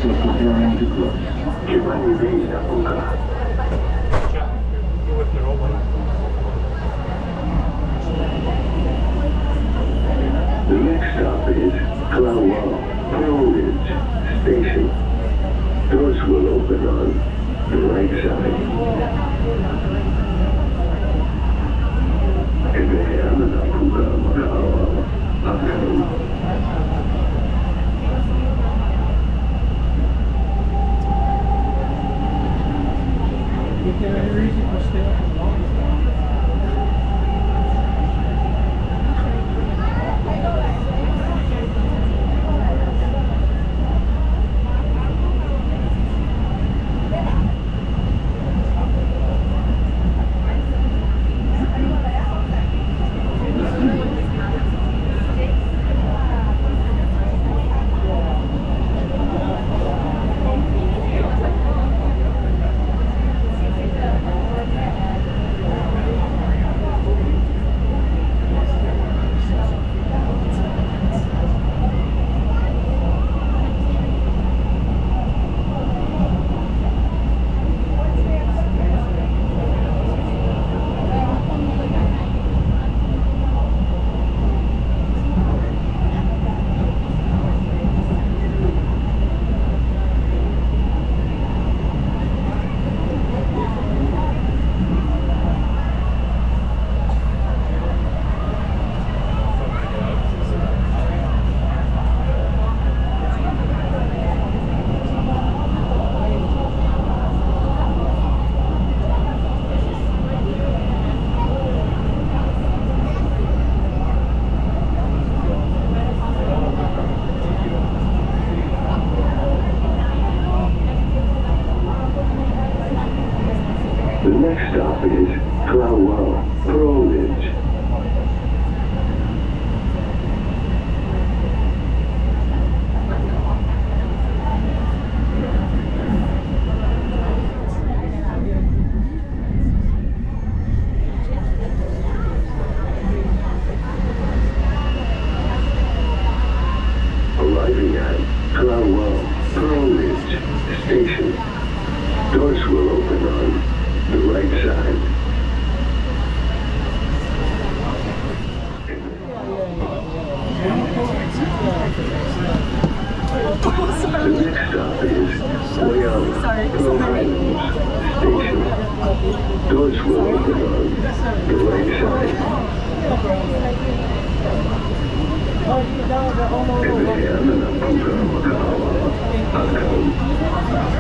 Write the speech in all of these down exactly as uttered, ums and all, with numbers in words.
next stop is Kalawao Ridge Station. Doors will open on the right side. Kagaya na napuga Macau Macau. Is there any reason for staying long? The next stop is Kalawao Ridge. Arriving at Kalawao Ridge Station. Doors will open on the right side. The next stop is Wayama Highlands Station. Doors will open on the right side. Kagaya na napuga Macau Macau.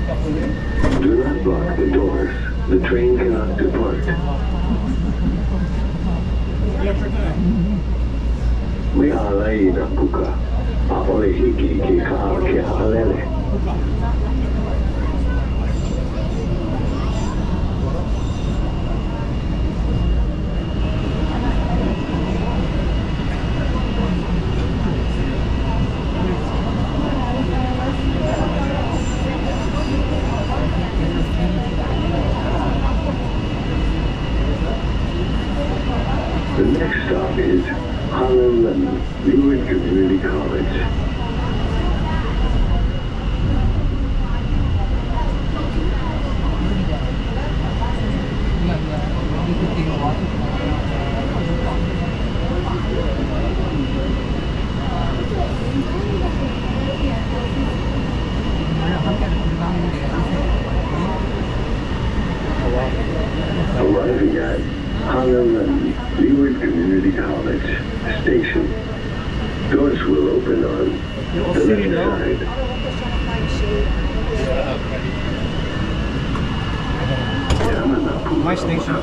Do not block the doors. The train cannot depart. We are late na buka. Apole hiki ki ka ke halele. The next stop is Honolulu Community College. Arriving at Honolulu Community College Station. Doors will open on the left side. My station.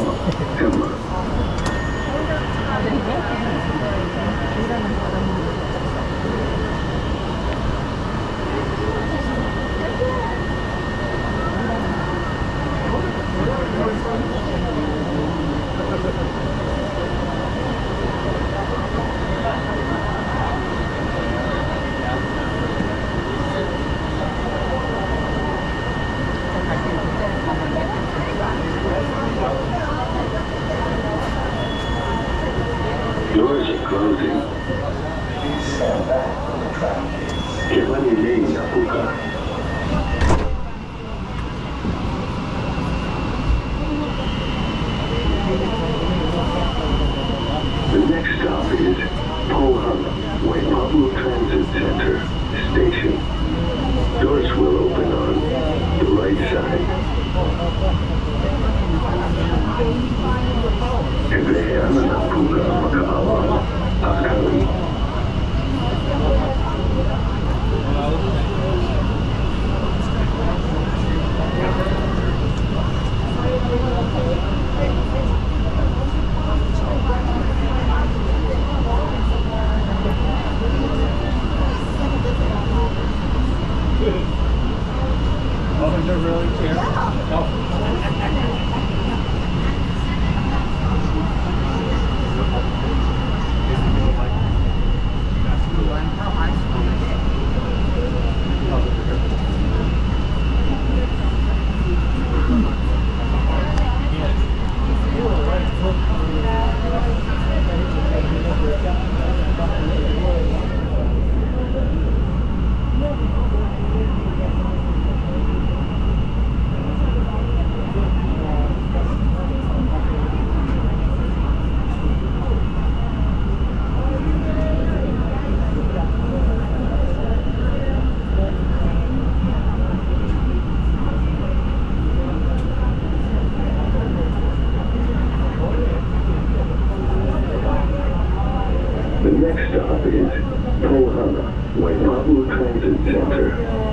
Doors are closing. Kevani lei na buka. The next stop is Pohana Waipahu Transit Center Station. Doors will open on the right side. Kebeana na buka makaawa akali. Oh, is there really care? Oh. The next stop is Pohana Waipahu Transit Center.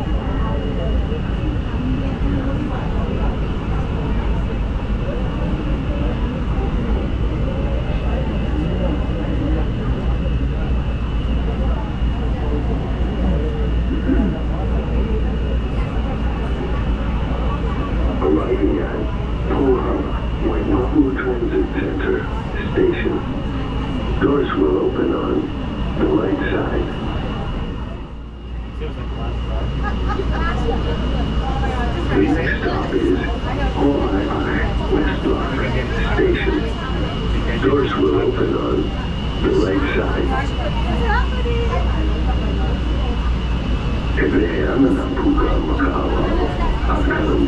Arriving at Pohana Waipahu Transit Center Station. Doors will open on the right side. The next stop is Hawaii West Block Station. Doors will open on the right side. Kebeana na buka makaawa akali.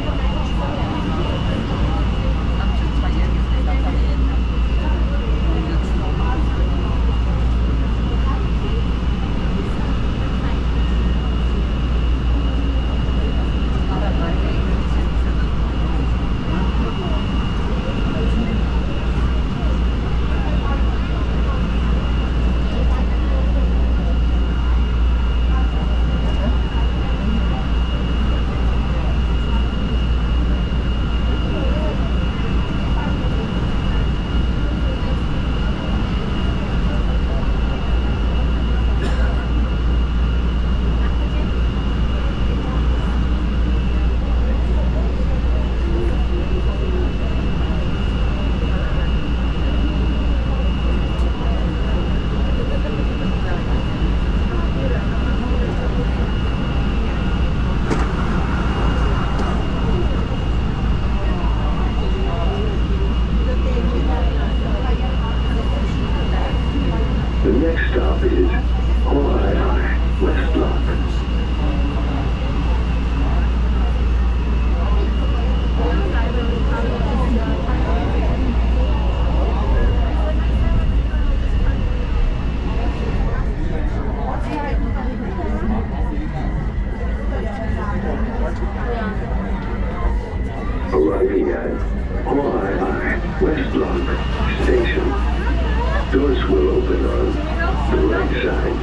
Arriving at Hawaii West Block Station. Doors will open on the right side.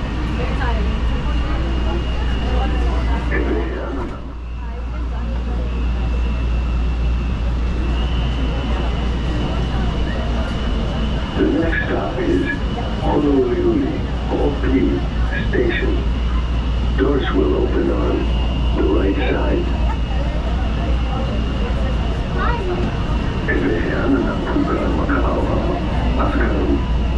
The next stop is Honolulu Oahu Station. Doors will open on the right side. Kailangan na po ka makaawa. Askal.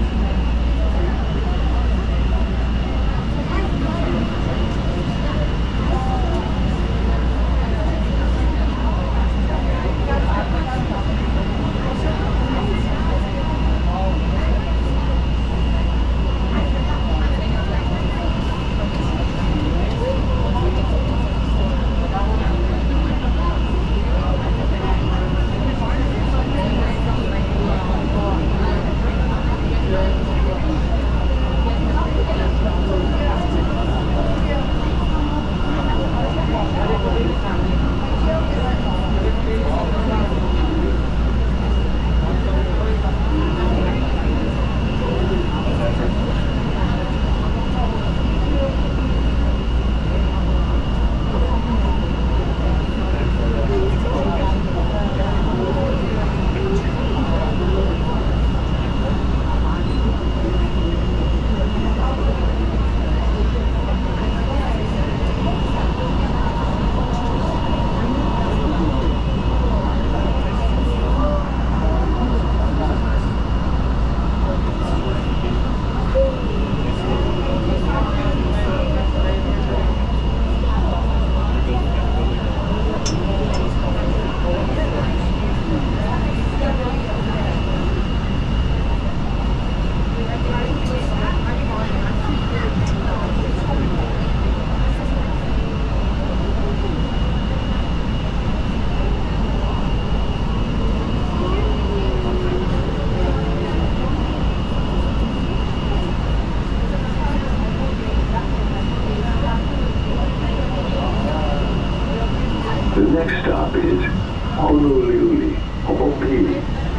The next stop is Honolulu Oahu.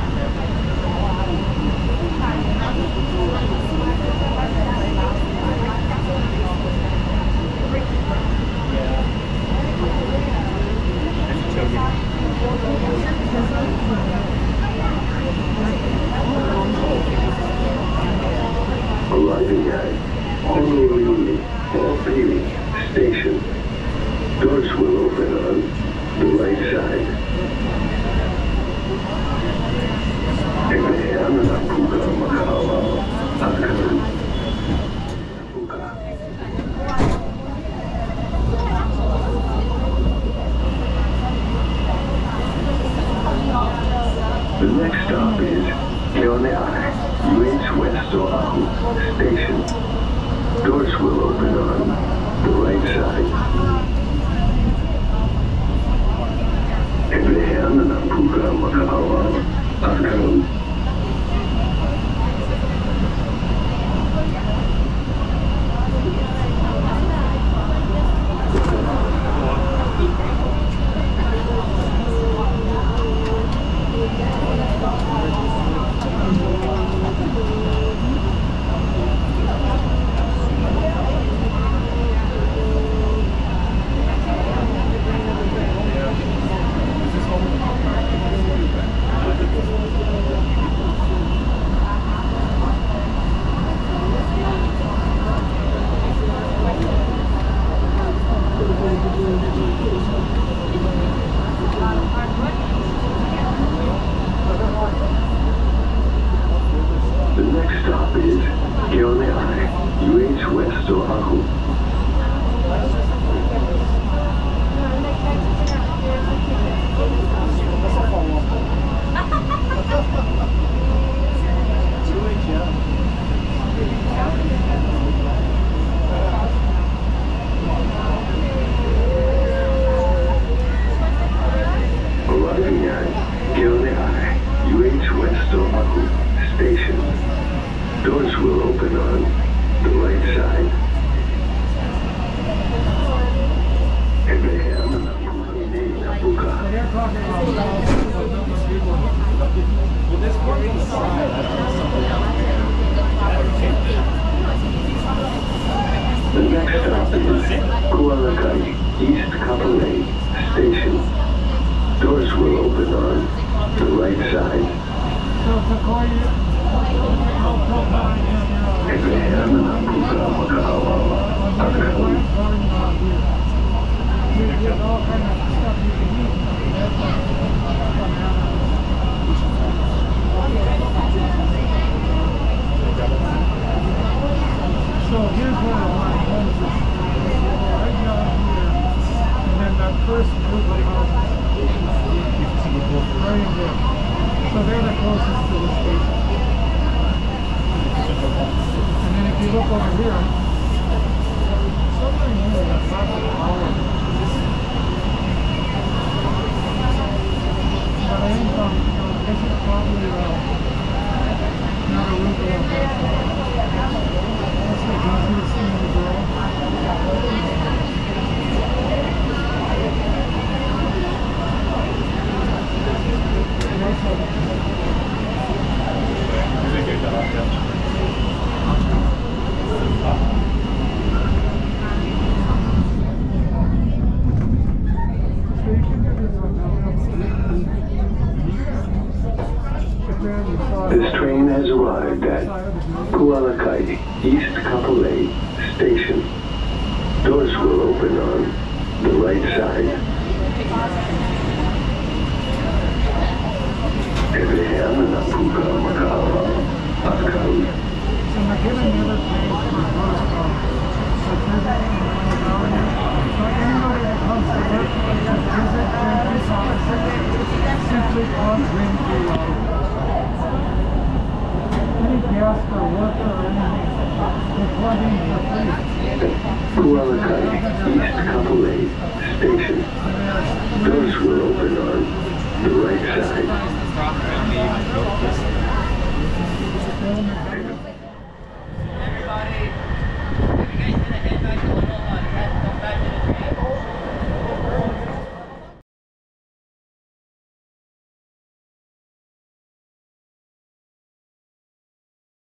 Arriving at Honolulu Oahu Station. Doors will open on the right side. Kailangan na po ka makaawa. Askal. The next stop is Keonei U H West Oahu Station. Doors will open on the right side. Kailangan na po ka makaawa. Askal. The next stop is Kualakai East Kapolei Station. Doors will open on the right side. So here's where the line ends. Right down here, and then that first group of houses. Right in there. So they're the closest to the station. And then if you look over here, somewhere in here, that's not the power. But I think, um, you know, this is probably uh, not a route going that far. Let's go down to the scene of the girl. This train has arrived at Kualakai East Kapolei Station. Doors will open on the right side. Kualakai East Kapolei Station. Doors will open on the right side.